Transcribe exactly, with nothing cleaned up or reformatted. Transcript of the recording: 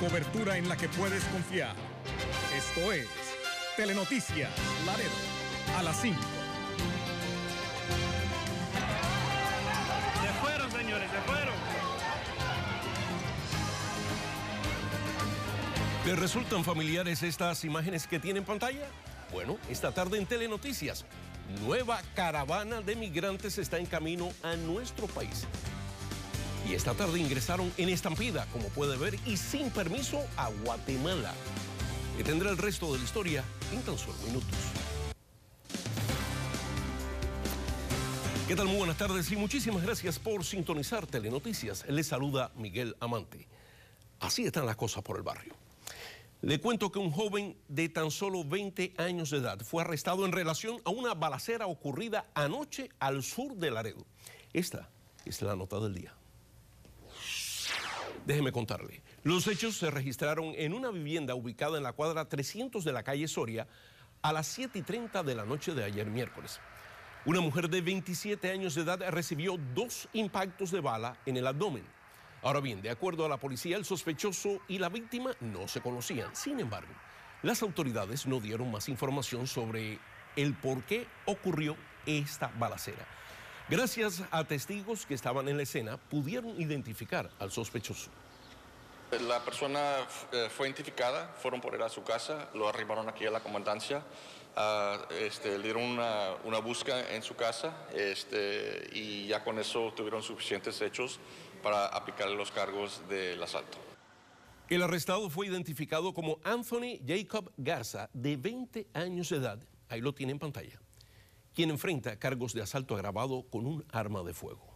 cobertura en la que puedes confiar. Esto es Telenoticias Laredo, a las cinco. Se fueron, señores, se fueron. ¿Les resultan familiares estas imágenes que tiene en pantalla? Bueno, esta tarde en Telenoticias, nueva caravana de migrantes está en camino a nuestro país. Y esta tarde ingresaron en estampida, como puede ver, y sin permiso a Guatemala. Que tendrá el resto de la historia en tan solo minutos. ¿Qué tal? Muy buenas tardes y muchísimas gracias por sintonizar Telenoticias. Les saluda Miguel Amante. Así están las cosas por el barrio. Le cuento que un joven de tan solo veinte años de edad fue arrestado en relación a una balacera ocurrida anoche al sur de Laredo. Esta es la nota del día. Déjeme contarle. Los hechos se registraron en una vivienda ubicada en la cuadra trescientos de la calle Soria a las siete y treinta de la noche de ayer miércoles. Una mujer de veintisiete años de edad recibió dos impactos de bala en el abdomen. Ahora bien, de acuerdo a la policía, el sospechoso y la víctima no se conocían. Sin embargo, las autoridades no dieron más información sobre el por qué ocurrió esta balacera. Gracias a testigos que estaban en la escena, pudieron identificar al sospechoso. La persona eh, fue identificada, fueron por él a su casa, lo arribaron aquí a la comandancia, uh, este, le dieron una, una búsqueda en su casa este, y ya con eso tuvieron suficientes hechos para aplicarle los cargos del asalto. El arrestado fue identificado como Anthony Jacob Garza, de veinte años de edad, ahí lo tiene en pantalla, quien enfrenta cargos de asalto agravado con un arma de fuego.